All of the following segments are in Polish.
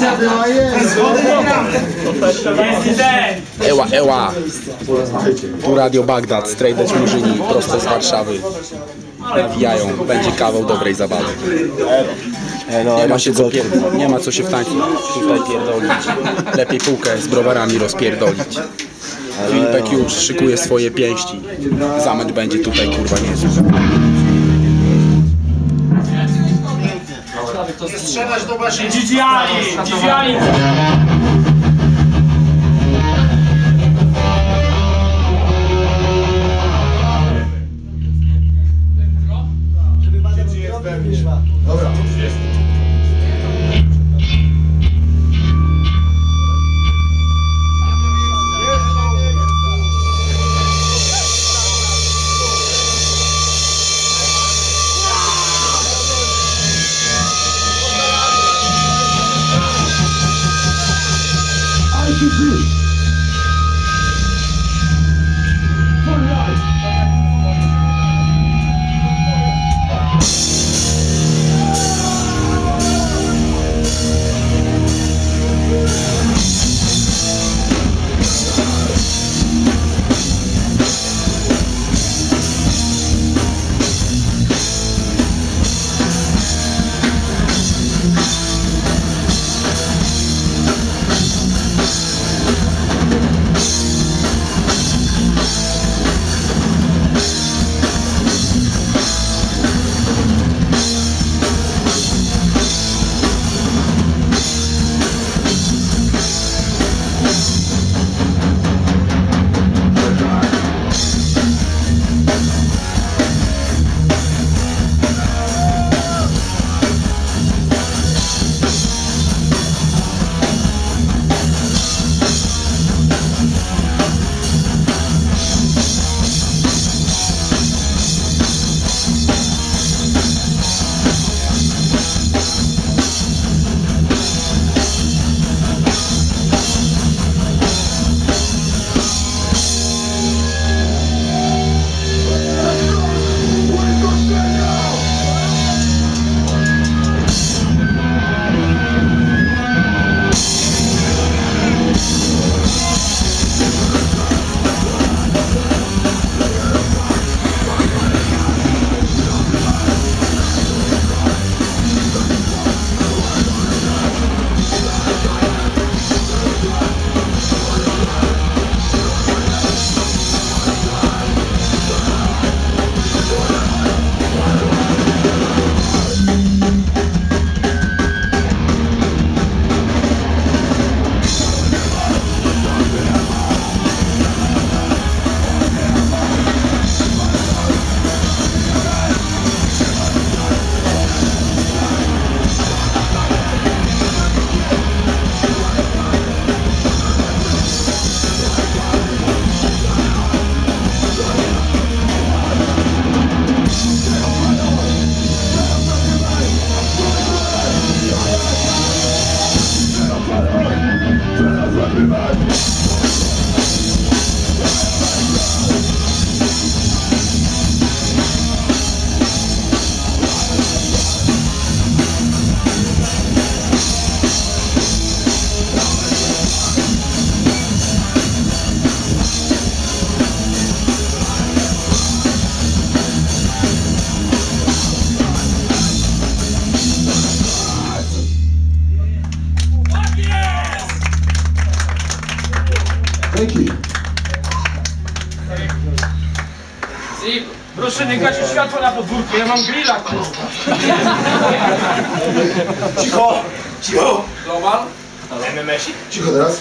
Eła, eła. Tu Radio Bagdad, Straight Edge Murzyni, prosto z Warszawy. Nawijają, będzie kawał dobrej zabawy. Nie ma co się w tańcu tutaj pierdolić. Lepiej półkę z browarami rozpierdolić. Filipek już szykuje swoje pięści. Zamęt będzie tutaj kurwa niezły. Strzelać do waszej Dziwiali! Dobra. Proszę nie gasić światła na podwórku, ja mam grilla, kurwa. Cicho! Cicho! Global? MMS-i? Cicho teraz.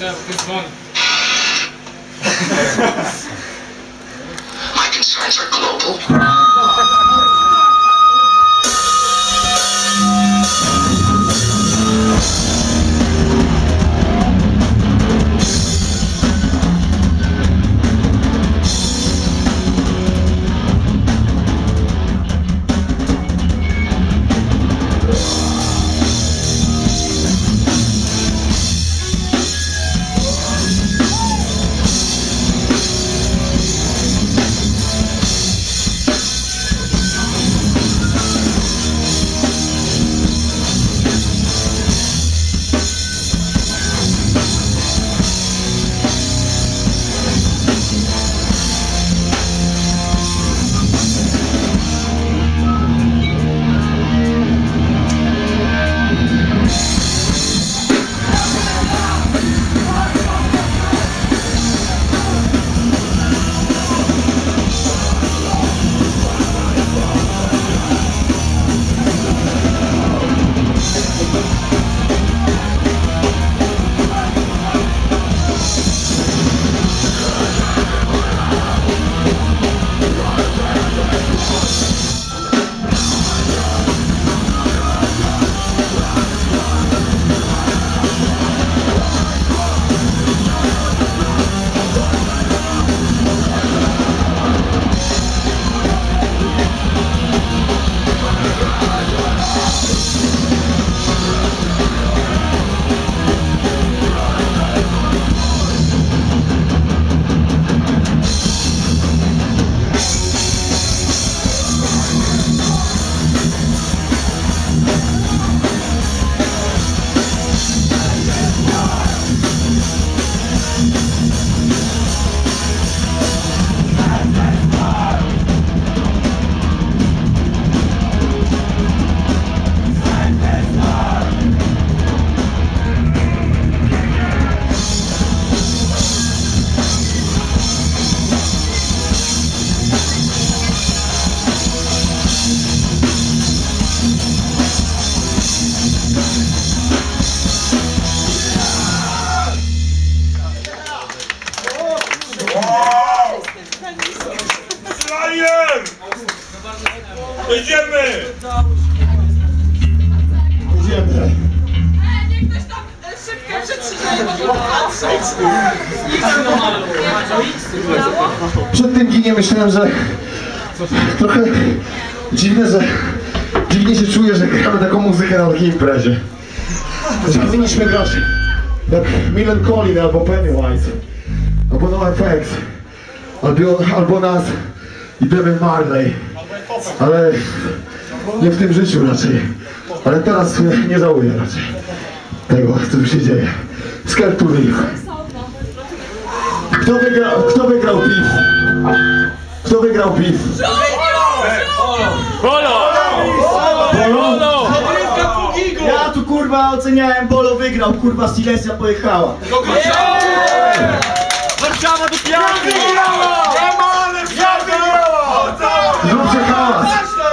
My concerns are global. Przed tym gigiem myślałem, że trochę dziwnie się czuję, że gramy taką muzykę na takiej imprezie. Że powinniśmy grać jak Millen Collin albo Pennywise, albo NoFX, albo nas i Devin Marley, ale nie w tym życiu raczej. Ale teraz nie żałuję raczej tego, co tu się dzieje. Scared to Live. Kto wygrał PiF? Kto wygrał PiF? Bolo! Bolo! Ja tu kurwa oceniałem, Bolo wygrał, kurwa Silesia pojechała. Warszawa do piątki! Zróbcie hałas!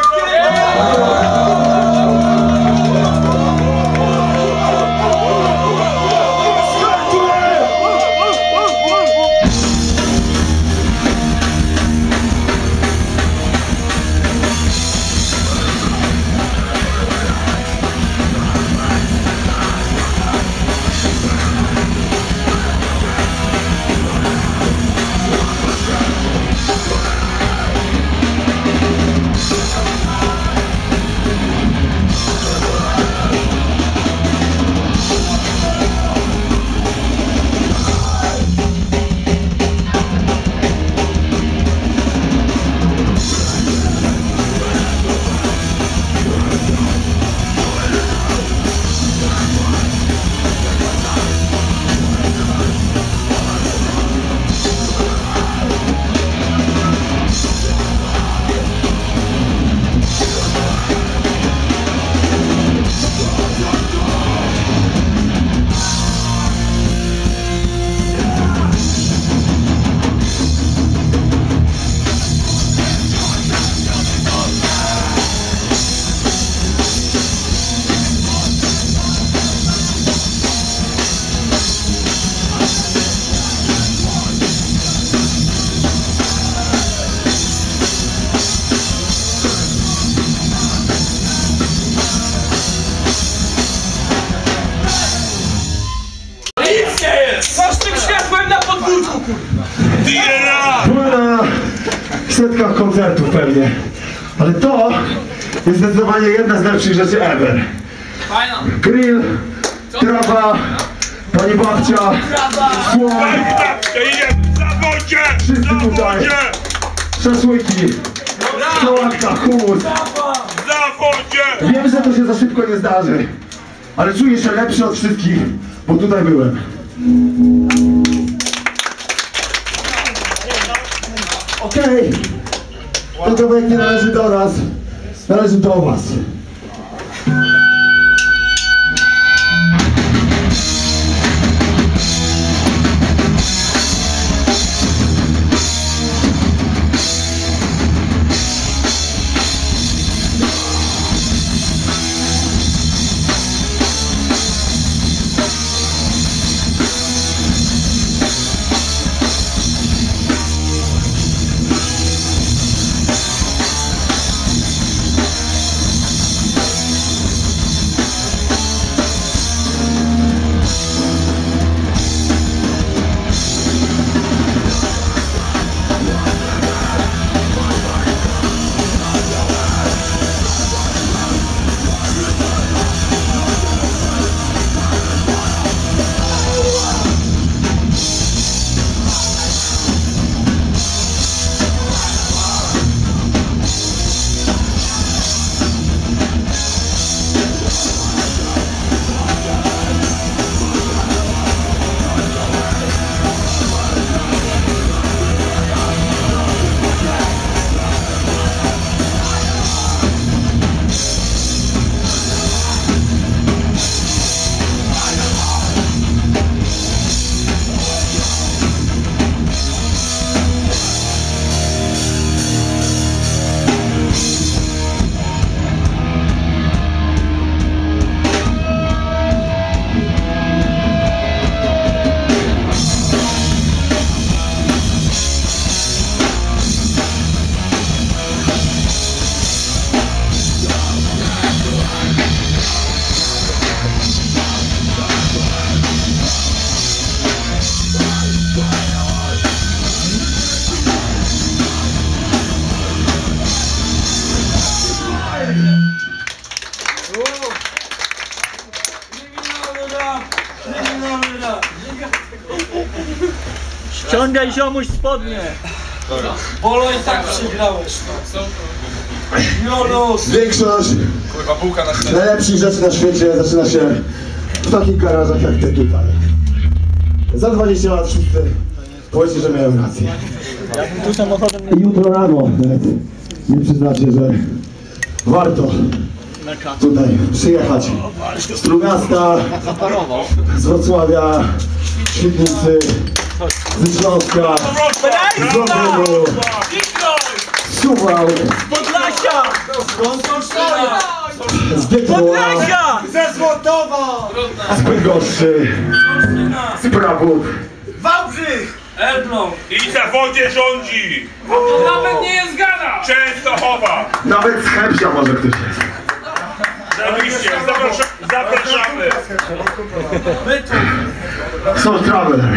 Co z tym światłem na podwórku, kurwa? Byłem na setkach koncertów pewnie, ale to jest zdecydowanie jedna z lepszych rzeczy ever. Fajna. Grill, trawa, pani babcia, słoń, wszyscy tutaj, szaszłyki, sałatka, hummus. Wiem, że to się za szybko nie zdarzy, ale czuję się lepszy od wszystkich, bo tutaj byłem. Okej, to kawałek nie należy do nas, należy do was. Ściągaj ziomuś spodnie. Bolo i tak przegrałeś. Większość najlepszych rzeczy na świecie zaczyna się w takich garażach jak te tutaj. Za 20 lat wszyscy powiecie, że miałem rację. Tu samochodem Jutro rano nawet mi przyznacie, że warto tutaj przyjechać z Trójmiasta, z Wrocławia, Świdnicy, ze Śląska, z Londynu, z Suwałk, Podlasia! z Bytła, Podlasia! Ze Złotowa! z Bydgoszczy, z Prabów. Wałbrzych! Elbląg. I za wodzie rządzi! To nawet nie jest gada. Częstochowa! Nawet z Chępsia może ktoś jest. Oczywiście, zapraszamy! Są Traveler.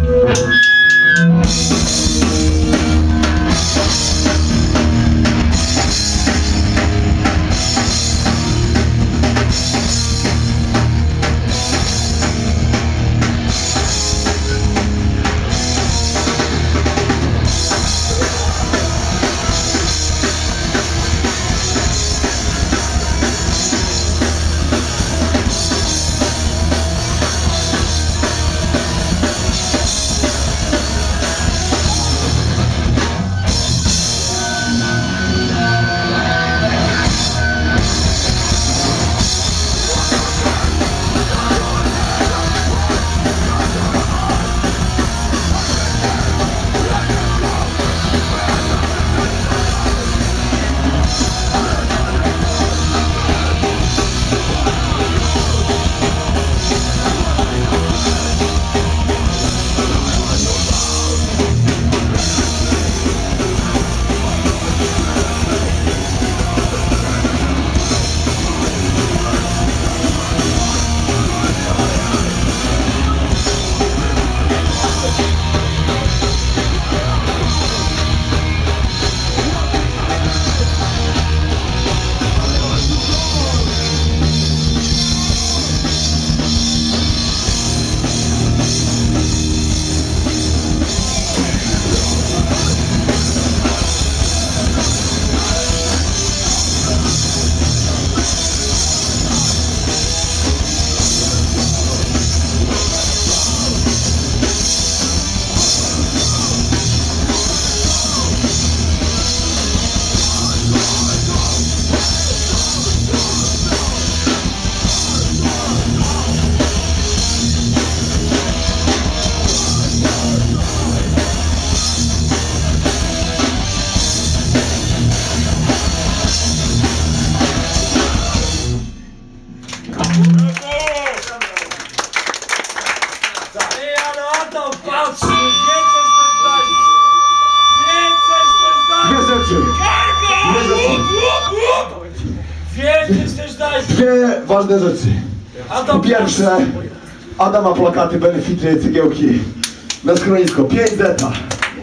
Dwie ważne rzeczy. Po pierwsze, Adam ma plakaty, benefity, cegiełki na schronisko. 5 zeta.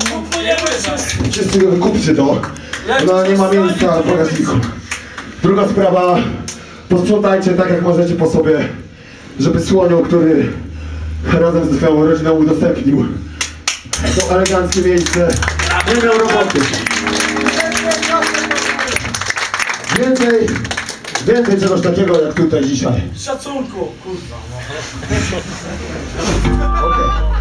Wszyscy wykupcie to. No nie ma miejsca na bagażniku. Druga sprawa, posprzątajcie tak jak możecie po sobie, żeby słonią, który razem ze swoją rodziną udostępnił to eleganckie miejsce, nie miał roboty. Więcej czegoś takiego jak tutaj dzisiaj. Szacunku, kurwa. Okay.